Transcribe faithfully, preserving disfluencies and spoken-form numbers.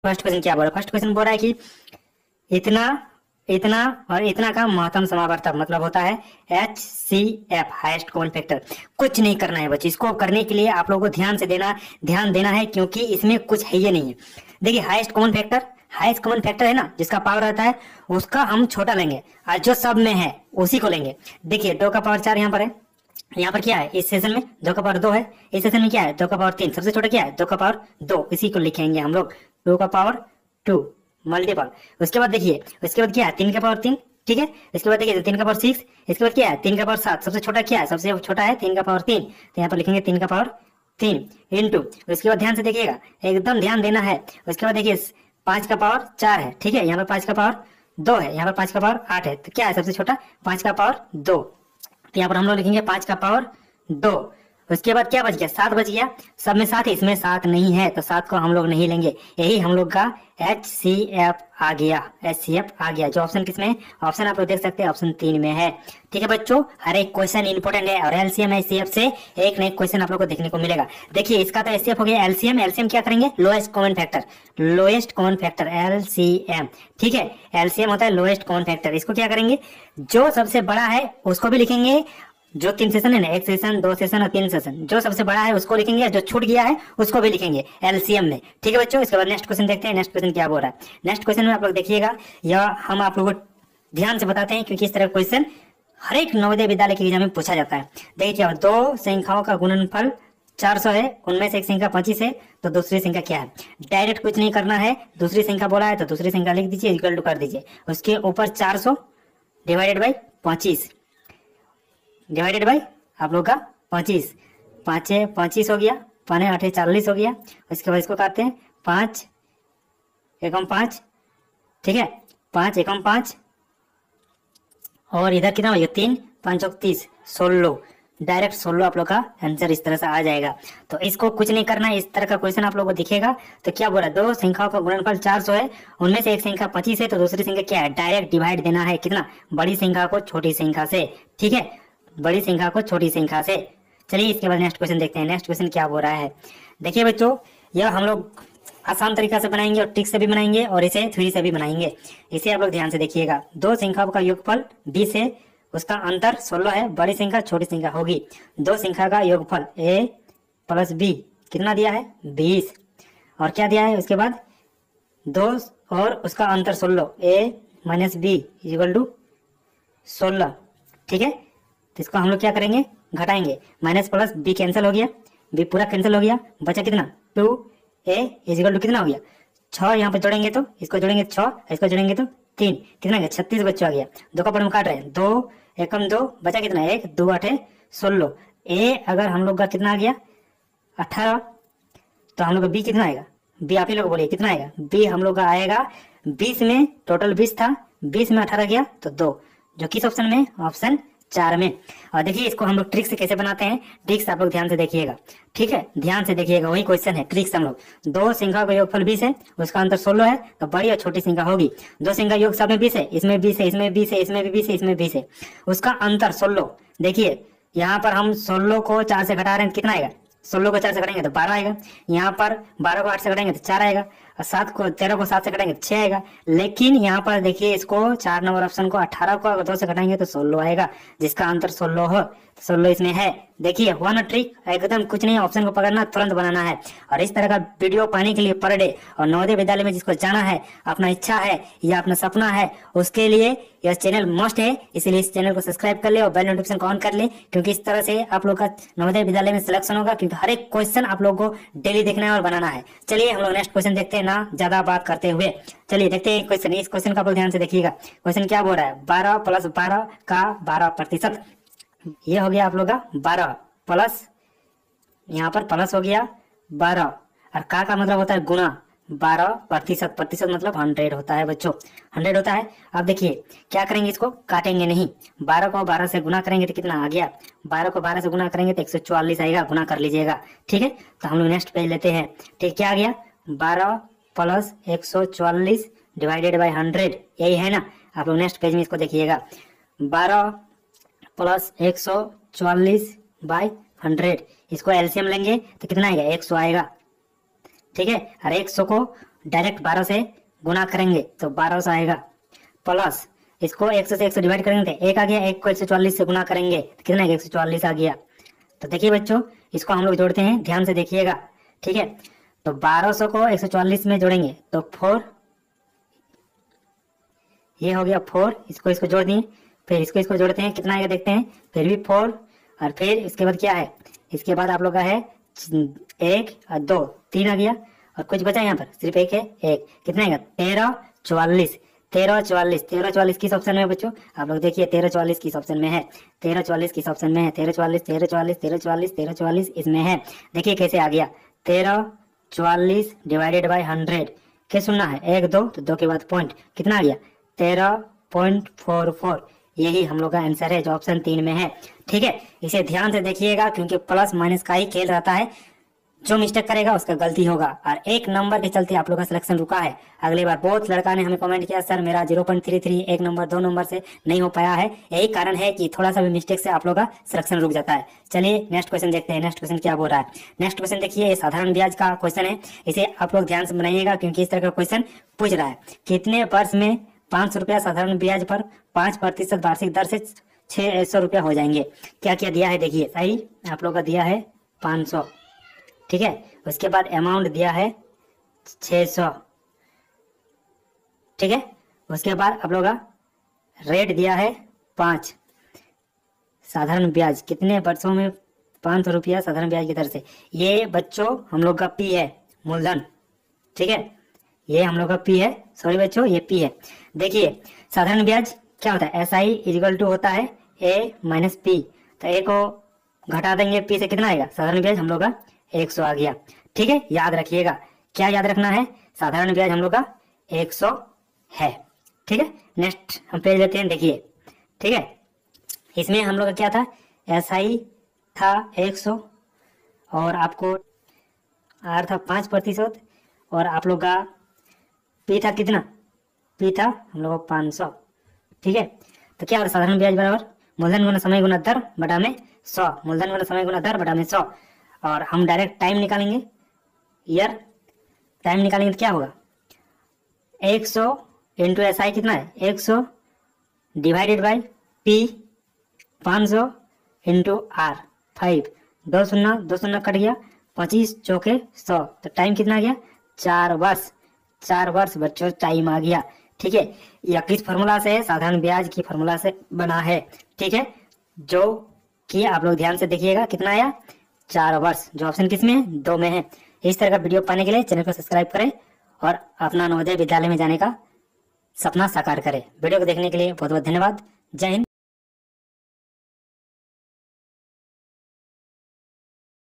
First question क्या बोल रहा है? फर्स्ट क्वेश्चन बोल रहा है कि इतना इतना और इतना का महत्तम समावर्तक मतलब होता है H C F, highest common factor. कुछ नहीं करना है बच्चे, इसको करने के लिए आप लोगों को ध्यान से देना ध्यान देना है, क्योंकि इसमें कुछ है ये नहीं है। देखिए highest common factor, highest common factor है ना, जिसका पावर रहता है उसका हम छोटा लेंगे और जो सब में है उसी को लेंगे। देखिए दो का पावर चार यहाँ पर है, यहाँ पर क्या है इस सेशन में दो का पावर दो है, इस सेशन में क्या है दो का पावर तीन, सबसे छोटा क्या है दो का पावर दो, इसी को लिखेंगे हम लोग दो का पावर टू मल्टीपल। उसके बाद देखिए उसके बाद क्या है तीन का पावर तीन, ठीक है। इसके बाद देखिए तीन का पावर सिक्स, इसके बाद क्या है तीन का पावर सात, सबसे छोटा क्या है सबसे छोटा है तीन का पावर तीन, तो यहाँ पर लिखेंगे तीन का पावर तीन इंटू। उसके बाद ध्यान से देखिएगा, एकदम ध्यान देना है। उसके बाद देखिए पांच का पावर चार है, ठीक है, यहाँ पर पांच का पावर दो है, यहाँ पर पांच का पावर आठ है, तो क्या है सबसे छोटा पांच का पावर दो, तो यहाँ पर हम लोग लिखेंगे पांच का पावर दो। उसके बाद क्या बच गया सात बच गया, सब में सात है, इसमें सात नहीं है तो सात को हम लोग नहीं लेंगे, यही हम लोग का एच सी एफ आ गया, एच सी एफ आ गया। जो ऑप्शन किसमें है, ऑप्शन आप लोग देख सकते हैं ऑप्शन तीन में है। ठीक है बच्चों, हर एक क्वेश्चन इंपोर्टेंट है और एलसीएम एचसीएफ से एक न एक क्वेश्चन आप लोग को देखने को मिलेगा। देखिए इसका तो एचसीएफ हो गया, एलसीएम एलसीएम क्या करेंगे lowest common factor, lowest common factor LCM, ठीक है। एलसीएम होता है लोएस्ट कॉमन फैक्टर, इसको क्या करेंगे जो सबसे बड़ा है उसको भी लिखेंगे, जो तीन सेशन है ना, एक सेशन दो सेशन और तीन सेशन, जो सबसे बड़ा है उसको लिखेंगे, जो छूट गया है उसको भी लिखेंगे एलसीएम में। ठीक है बच्चों, इसके बाद नेक्स्ट क्वेश्चन देखते हैं, नेक्स्ट क्वेश्चन क्या बोल रहा है। नेक्स्ट क्वेश्चन में आप लोग देखिएगा, यह हम आप लोगों को ध्यान से बताते हैं क्योंकि इस तरह क्वेश्चन हर एक नवोदय विद्यालय के एग्जाम में पूछा जाता है। देखिए दो संख्याओं का गुणनफल चार सौ है, उनमें से एक संख्या पच्चीस है, तो दूसरी संख्या क्या है। डायरेक्ट कुछ नहीं करना है, दूसरी संख्या बोला है तो दूसरी संख्या लिख दीजिए, इक्वल टू कर दीजिए, उसके ऊपर चार सौ डिवाइडेड बाई पच्चीस, डिवाइडेड बाई आप लोग का पच्चीस, पाँच पच्चीस हो गया, पाने आठे चालीस हो गया। उसके बाद इसको काटते हैं, पाँच एकम पाँच, ठीक है, पाँच एकम पाँच और इधर कितना हो गया तीन, पाँच चौक तीस, सोलह, डायरेक्ट सोलह आप लोग का आंसर इस तरह से आ जाएगा। तो इसको कुछ नहीं करना है, इस तरह का क्वेश्चन आप लोगों को दिखेगा तो क्या बोला, दो संख्याओं का गुणनफल चार सौ है, उनमें से एक संख्या पच्चीस है, तो दूसरी संख्या क्या है, डायरेक्ट डिवाइड देना है, कितना, बड़ी संख्या को छोटी संख्या से, ठीक है, बड़ी संख्या को छोटी संख्या से। चलिए इसके बाद नेक्स्ट क्वेश्चन देखते हैं, नेक्स्ट क्वेश्चन क्या बोल रहा है। देखिए बच्चों, यह हम लोग आसान तरीका से बनाएंगे और ट्रिक से भी बनाएंगे और इसे थ्योरी से भी बनाएंगे, इसे आप लोग ध्यान से देखिएगा। दो संख्याओं का योगफल बीस है, उसका अंतर सोलह है, बड़ी संख्या छोटी संख्या होगी। दो संख्या का योगफल ए प्लस बी कितना दिया है बीस, और क्या दिया है उसके बाद दो और उसका अंतर सोलह, A minus B equal to सोलह, ठीक है। तो इसको हम लोग क्या करेंगे घटाएंगे, माइनस प्लस बी कैंसिल हो गया, बी पूरा कैंसिल हो गया, बचा कितना टू, ए इक्वल टू कितना हो गया छः, यहाँ पे जोड़ेंगे तो इसको जोड़ेंगे छः, इसको जोड़ेंगे तो तीन, कितना गया छत्तीस बच्चा आ गया। दो का पढ़ काट रहे हैं, दो एकम दो, बचा कितना एक, दो आठे सोलह, ए अगर हम लोग का कितना आ गया अठारह, तो हम लोग का बी कितना आएगा, बी आप ही लोग बोलिए कितना आएगा, बी हम लोग का आएगा बीस में, टोटल बीस था, बीस में अठारह गया तो दो, जो किस ऑप्शन में, ऑप्शन चार में। और देखिए इसको हम लोग ट्रिक से कैसे बनाते हैं, ट्रिक से आप लोग ध्यान से देखिएगा, ठीक है, ध्यान से देखिएगा, वही क्वेश्चन है ट्रिक से हम लोग। दो संख्या का योगफल बीस है, उसका अंतर सोलह है, तो बड़ी और छोटी संख्या होगी। दो संख्या योग सब में बीस है, इसमें बीस है, इसमें बीस है, इसमें भी बीस है, इसमें बीस है, उसका अंतर सोलह। देखिए यहाँ पर हम सोलह को चार से घटा रहे हैं, कितना आएगा, सोलह को चार से घटाएंगे तो बारह आएगा, यहाँ पर बारह को आठ से घटाएंगे तो चार आएगा, और सात को तेरह को सात से घटाएंगे तो छह आएगा। लेकिन यहाँ पर देखिए इसको चार नंबर ऑप्शन को अठारह को अगर दो से घटाएंगे तो सोलह आएगा, जिसका अंतर सोलह हो, सोलह इसमें है। देखिए हुआ ना ट्रिक, एकदम कुछ नहीं, ऑप्शन को पकड़ना तुरंत बनाना है। और इस तरह का वीडियो पाने के लिए पर डे और नवोदय विद्यालय में जिसको जाना है, अपना इच्छा है या अपना सपना है, उसके लिए यह चैनल मस्ट है, इसलिए इस चैनल को सब्सक्राइब कर ले और बेल नोटिफिकेशन को ऑन कर ले, क्योंकि इस तरह से आप लोग का नवोदय विद्यालय में सिलेक्शन होगा, क्योंकि हर एक क्वेश्चन आप लोग को डेली देखना है और बनाना है। चलिए हम लोग नेक्स्ट क्वेश्चन देखते हैं ना ज्यादा बात करते हुए, चलिए देखते हैं क्वेश्चन। इस क्वेश्चन का आप लोग ध्यान से देखिएगा, क्वेश्चन क्या बोल रहा है, बारह प्लस बारह का बारह प्रतिशत, ये हो गया आप लोग का बारह प्लस, यहाँ पर प्लस हो गया बारह, और का का मतलब होता है गुना, बारह प्रतिशत, प्रतिशत मतलब हंड्रेड होता है बच्चों, हंड्रेड होता है। अब देखिए क्या करेंगे, इसको काटेंगे नहीं, बारह को बारह से गुना करेंगे तो कितना आ गया, बारह को बारह से गुना करेंगे तो एक सौ चौवालीस आएगा, गुना कर लीजिएगा, ठीक है। तो हम लोग नेक्स्ट पेज लेते हैं, ठीक, क्या आ गया, बारह प्लस एक सौ चौवालीस डिवाइडेड बाई हंड्रेड, यही है ना। आप लोग नेक्स्ट पेज में इसको देखिएगा, बारह प्लस एक सौ चौवालीस बाई हंड्रेड, इसको एलसीएम लेंगे तो कितना आएगा एक सौ आएगा, ठीक है। और एक सौ को डायरेक्ट बारह से गुना करेंगे तो बारह सौ आएगा, प्लस इसको एक सौ से एक सौ डिवाइड करेंगे तो एक आ गया, एक को एक सौ चौवालीस से गुना करेंगे तो कितना एक सौ चौवालीस आ गया। तो देखिए बच्चों इसको हम लोग जोड़ते हैं, ध्यान से देखिएगा, ठीक है। तो बारह सौ को एक सौ चौवालीस में जोड़ेंगे तो फोर, ये हो गया फोर, इसको इसको जोड़ दिए, फिर इसको इसको जोड़ते हैं कितना आएगा देखते हैं, फिर भी फोर, और फिर इसके बाद क्या है, इसके बाद आप लोग का है एक और दो, तीन आ गया, और कुछ बचा यहाँ पर सिर्फ एक है, एक, कितना आएगा तेरह चौवालीस, तेरह चौवालीस, तेरह चौवालीस किस ऑप्शन में है बच्चों, आप लोग देखिए तेरह चौवालीस किस ऑप्शन में है, तेरह चौवालीस किस ऑप्शन में है, तेरह चौवालीस, तेरह चौवालीस, तेरह चौवालीस, तेरह चौवालीस इसमें है। देखिए कैसे आ गया, तेरह चौवालीस डिवाइडेड बाई हंड्रेड, क्या सुनना है, एक दो तो दो के बाद पॉइंट, कितना आ गया तेरह पॉइंट फोर फोर, यही हम लोग का आंसर है जो ऑप्शन तीन में है, ठीक है। इसे ध्यान से देखिएगा क्योंकि प्लस माइनस का ही खेल रहता है, जो मिस्टेक करेगा उसका गलती होगा, और एक नंबर के चलते आप लोग का सिलेक्शन रुका है। अगली बार बहुत लड़का ने हमें कमेंट किया सर मेरा जीरो पॉइंट थ्री थ्री एक नंबर दो नंबर से नहीं हो पाया है, यही कारण है कि थोड़ा सा भी मिस्टेक से आप लोग का सिलेक्शन रुक जाता है। चलिए नेक्स्ट क्वेश्चन देखते हैं, नेक्स्ट क्वेश्चन क्या बोल रहा है। नेक्स्ट क्वेश्चन देखिए, ये साधारण ब्याज का क्वेश्चन है, इसे आप लोग ध्यान से बनाइएगा क्योंकि इस तरह का क्वेश्चन पूछ रहा है। कितने वर्ष में पाँच सौ रुपया साधारण ब्याज पर पाँच प्रतिशत वार्षिक दर से छह सौ रुपया हो जाएंगे। क्या क्या दिया है देखिए, सही आप लोग का दिया है पाँच सौ, ठीक है, उसके बाद अमाउंट दिया है छह सौ, ठीक है, उसके बाद आप लोग का रेट दिया है पाँच, साधारण ब्याज कितने वर्षों में पाँच सौ रुपया साधारण ब्याज की दर से, ये बच्चों हम लोग का पी है मूलधन, ठीक है, ये हम लोग का पी है, सॉरी बच्चों ये पी है। देखिए साधारण ब्याज क्या होता है, एस आई इजिकल टू होता है ए माइनस पी, तो ए को घटा देंगे पी से कितना आएगा, साधारण ब्याज हम लोग का एक सौ आ गया, ठीक है। याद रखिएगा, क्या याद रखना है, साधारण ब्याज हम लोग का एक सौ है, ठीक है। नेक्स्ट हम पेज लेते हैं, देखिए ठीक है, इसमें हम लोग का क्या था, एस आई था एक सौ और आपको आर था पाँच प्रतिशत और आप लोग का पी था कितना, पी था हम लोग का पाँच सौ, ठीक है। तो क्या होता है, साधारण ब्याज बराबर मूलधन गुना समय गुना दर बटा में सौ, मूलधन गुना समय गुना दर बटा में सौ, और हम डायरेक्ट टाइम निकालेंगे, ईयर टाइम निकालेंगे तो क्या होगा, एक सौ इंटू एस आई कितना है एक सौ डिवाइडेड बाई पी पाँच सौ इंटू आर फाइव, दो शून्य दो शून्य कट गया, पच्चीस चौके सौ, तो टाइम कितना आ गया चार वर्ष, चार वर्ष बच्चों टाइम आ गया, ठीक है। यह किस फॉर्मूला से, साधारण ब्याज की फॉर्मूला से बना है, ठीक है, जो कि आप लोग ध्यान से देखिएगा कितना आया चार वर्ष, जो ऑप्शन किस में है, दो में है। इस तरह का वीडियो पाने के लिए चैनल को सब्सक्राइब करें और अपना नवोदय विद्यालय में जाने का सपना साकार करें। वीडियो को देखने के लिए बहुत बहुत धन्यवाद। जय हिंद।